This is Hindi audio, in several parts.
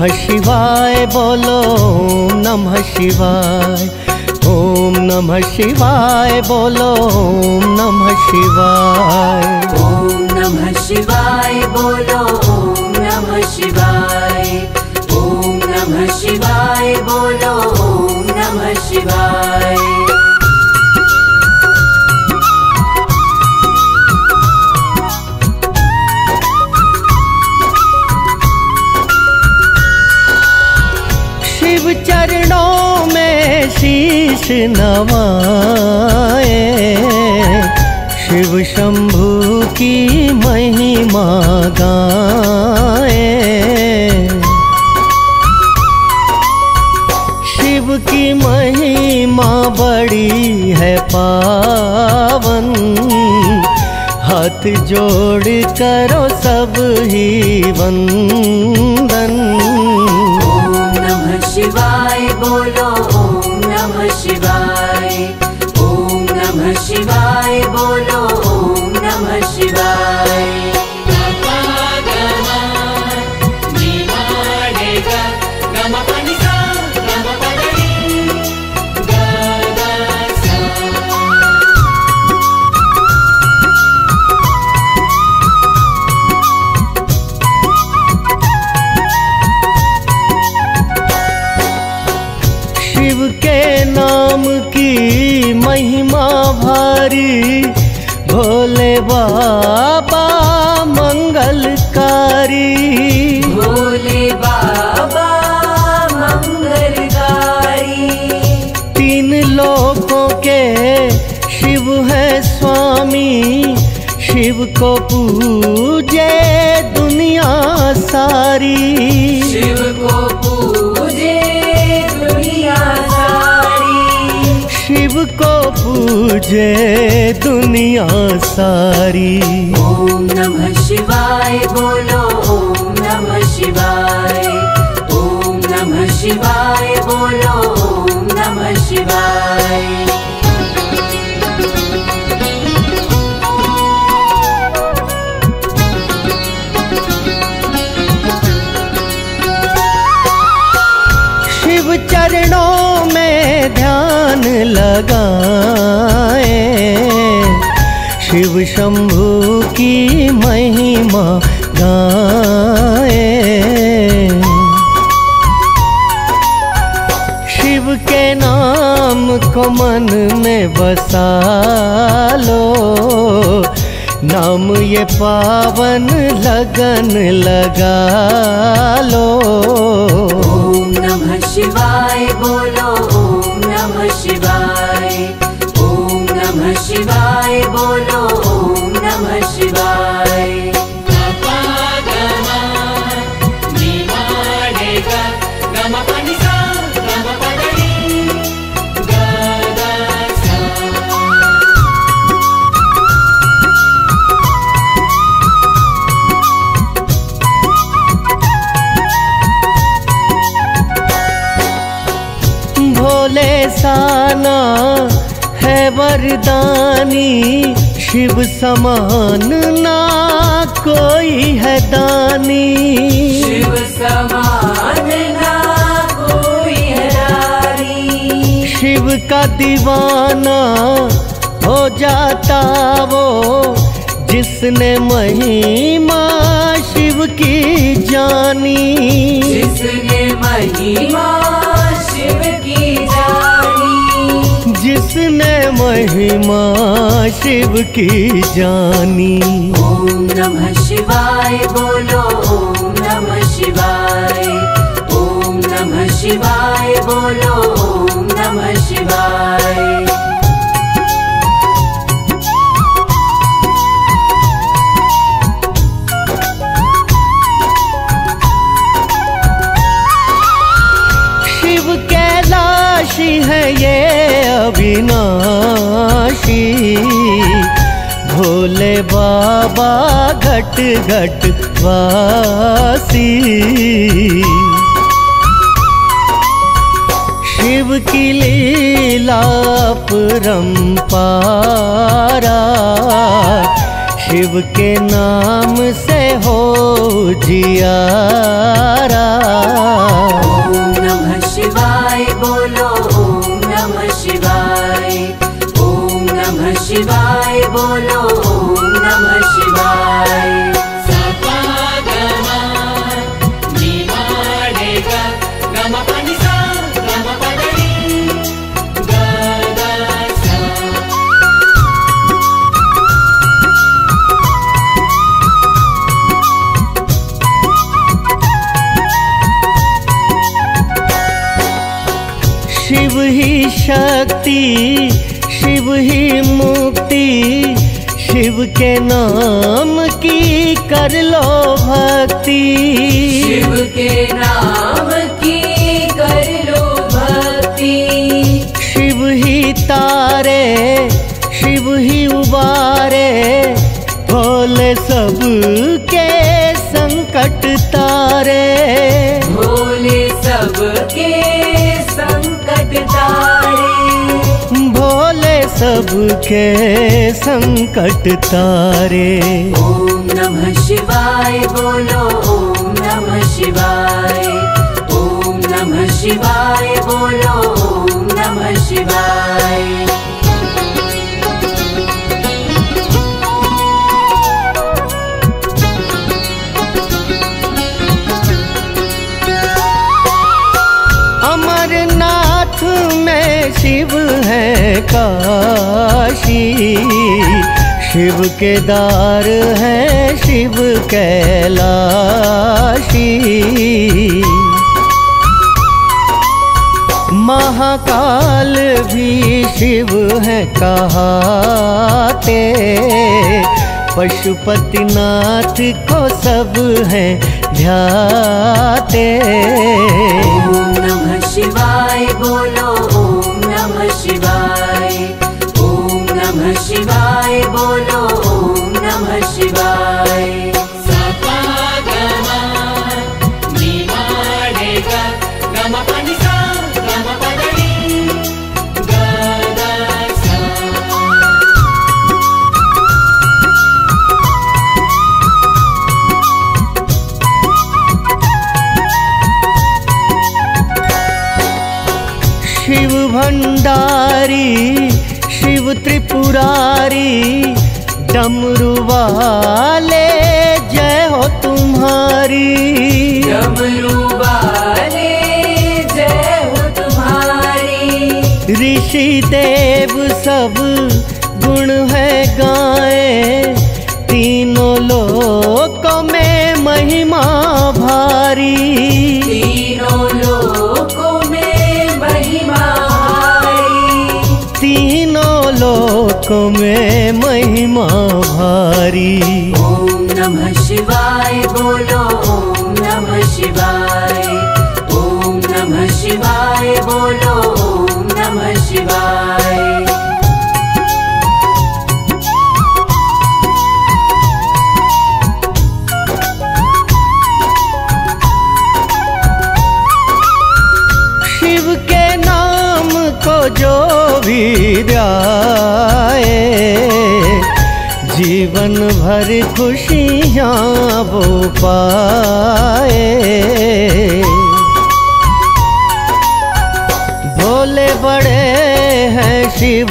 नमः शिवाय बोलो ओम नमः शिवाय। ओम नमः शिवाय बोलो ओम नमः शिवाय। ओम नमः शिवाय बोलो ओम नमः शिवाय। ओम नमः शिवाय बोलो ओम नमः शिवाय। शिव चरणों में शीश नवाए, शिव शंभु की महिमा गाए। शिव की महिमा बड़ी है पावन, हाथ जोड़ करो सब ही वंदन। शिवाय बोलो ओम नमः शिवाय। ओम नमः शिवाय बोलो ओम नमः शिवाय। शिव के नाम की महिमा भारी, भोले बाबा मंगलकारी। भोले बाबा मंगलकारी। तीन लोकों के शिव है स्वामी, शिव को पूजे दुनिया सारी। शिव को पूजे दुनिया सारी। शिव को पूजे दुनिया सारी। ओम नमः शिवाय बोलो ओम नमः शिवाय। ओम नमः शिवाय बोलो ओम नमः शिवाय। शिव चरणों में ध्यान लगाए, शिव शंभु की महिमा गाए। शिव के नाम को मन में बसा लो, नाम ये पावन लगन लगा लो। ओम नमः शिवाय बोलो ओम नमः शिवाय। ओम नमः शिवाय बोलो ओम नमः शिवाय। भोले साना है वरदानी, शिव समान ना कोई है दानी। शिव समान ना कोई है दानी। शिव का दीवाना हो जाता वो, जिसने महिमा शिव की जानी। जिसने महिमा शिव की जानी। जिसने महिमा शिव की जानी। ओम नमः शिवाय बोलो ओम नमः शिवाय। ओम नमः शिवाय बोलो ओम नमः शिवाय। कैलाशी है ये अविनाशी, भोले बाबा घट घट वासी। शिव की लीला परंपारा, शिव के नाम से हो जियारा। शिव ही शक्ति, शिव ही मुक्ति, शिव के नाम की कर लो भक्ति। शिव के नाम की कर लो भक्ति। शिव ही तारे, शिव ही उबारे, भोले सब के संकट तारे। भोले सब के संकट तारे। भोले सब के संकट तारे। ओम नमः शिवाय बोलो ओम नमः शिवाय। ओम नमः शिवाय बोलो ओम नमः शिवाय। अमरनाथ में शिव है काशी, शिव केदार है शिव कैलाशी। महाकाल भी शिव है कहाते, पशुपतिनाथ को सब है ध्याते। ओम नमः शिवाय बोलो ओम नमः शिवाय। ओम नमः शिवाय बोलो ओम नमः शिवाय। शिव भंडारी, शिव त्रिपुरारी, डमरू वाले जय हो तुम्हारी। डमरू वाले जय हो तुम्हारी। ऋषि देव सब गुण है गाए, तीनों लोकों में महिमा भारी। तीनों लोकों में महिमा भारी। तीनों लोकों में महिमा भारी। ओम नमः शिवाय बोलो ओम नमः शिवाय। ओम नमः शिवाय बोलो ओम नमः शिवाय। शिव के नाम को जो भी ध्याए, जीवन भर खुशियाँ वो पाए। भोले बड़े हैं शिव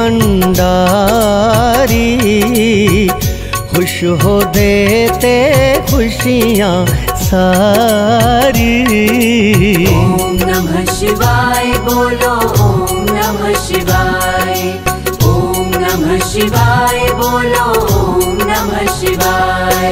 भंडारी, खुश हो देते खुशियाँ सारी। ओम नमः शिवाय बोलो ओम नमः शिवाय। ओम नमः शिवाय बोलो ओम नमः शिवाय।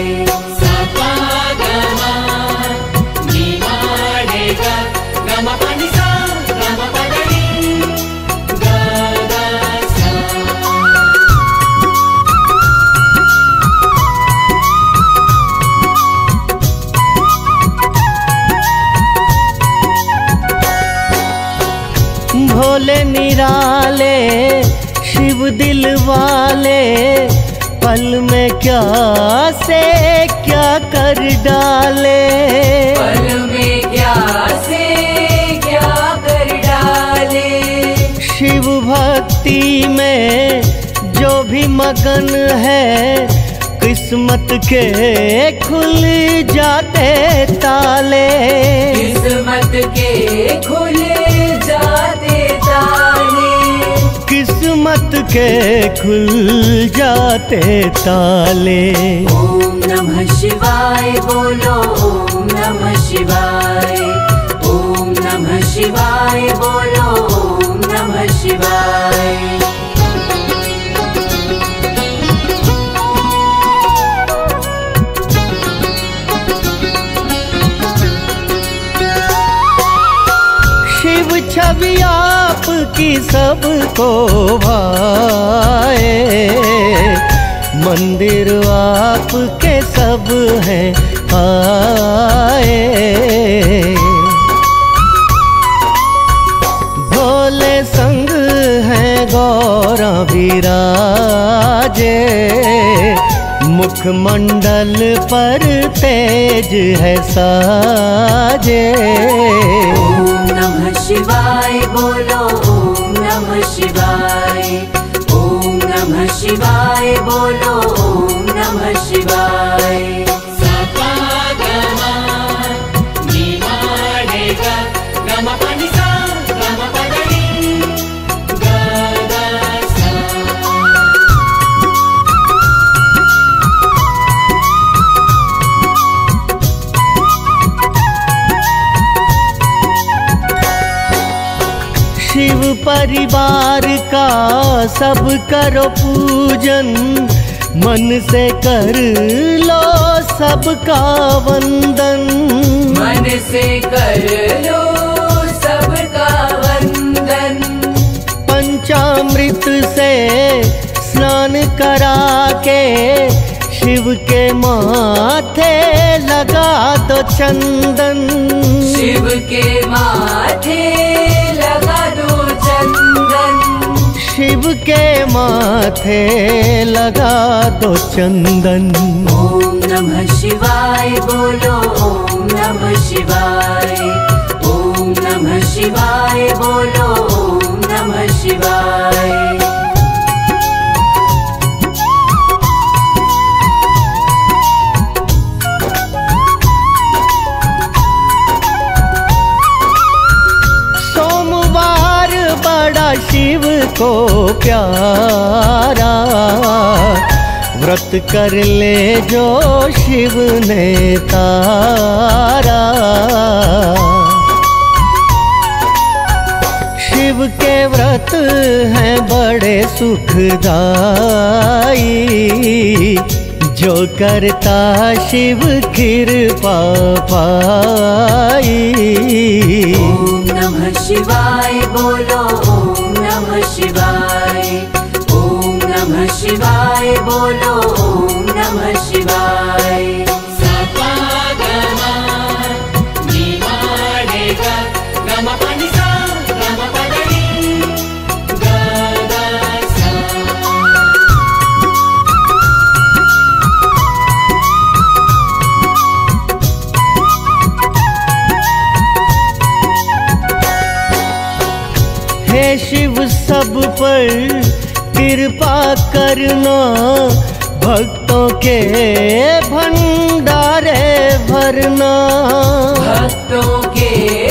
भोले निराले शिव दिल वाले, पल में क्या से क्या कर डाले। पल में क्या से क्या कर डाले। शिव भक्ति में जो भी मगन है, किस्मत के खुल जाते ताले। किस्मत के खुल जाते ताले। किस्मत के खुल जाते ताले। ओम नमः शिवाय बोलो ओम नमः शिवाय। ओम नमः शिवाय बोलो ओम नमः शिवाय। शिव छविया की सबको भाए। मंदिर आपके सब हैं आए। भोले संग हैं गौरा विराजे। मुखमंडल पर तेज है साजे। ओम नमः शिवाय बोलो ओम नमः शिवाय। ओम नमः शिवाय बोलो ओम नमः शिवाय। शिव परिवार का सब करो पूजन। मन से कर लो सबका वंदन। मन से कर लो सबका वंदन। पंचामृत से स्नान करा के शिव के माथे लगा दो चंदन। शिव के माथे लगा दो चंदन। शिव के माथे लगा दो चंदन। ओम नमः शिवाय बोलो ओम नमः शिवाय। ओम नमः शिवाय बोलो ओम नमः शिवाय। शिव को प्यारा व्रत कर ले जो शिव ने तारा। शिव के व्रत हैं बड़े सुखदाई। जो करता शिव कृपा पाई। ओम नमः शिवाय बोलो ओम नमः शिवाय। ओम नमः शिवाय बोलो ओम नमः शिवाय। हे शिव सब पर कृपा करना। भक्तों के भंडारे भरना। भक्तों के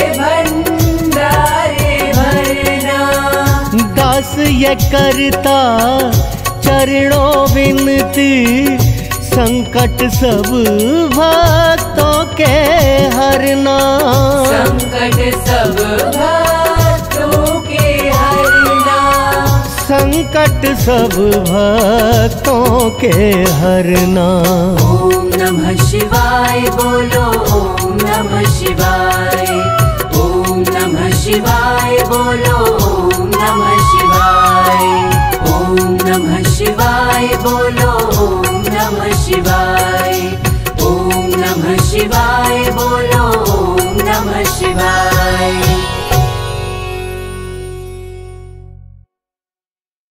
भंडारे भरना। दास ये करता चरणों विनती। संकट सब भक्तों के हरना। संकट सब भक्तों के हरना। संकट सब भक्तों के हरना। ओम नमः शिवाय बोलो ओम नमः शिवाय। ओम नमः शिवाय बोलो ओम नमः शिवाय। ओम नमः शिवाय बोलो